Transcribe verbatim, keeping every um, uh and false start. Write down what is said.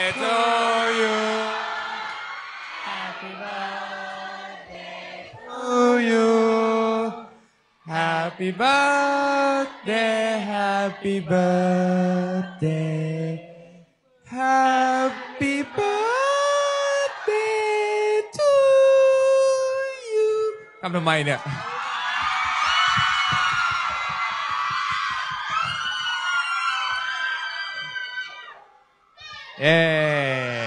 to you Happy birthday to you Happy birthday Happy birthday Happy birthday to you ทำทำไมเนี่ยเย้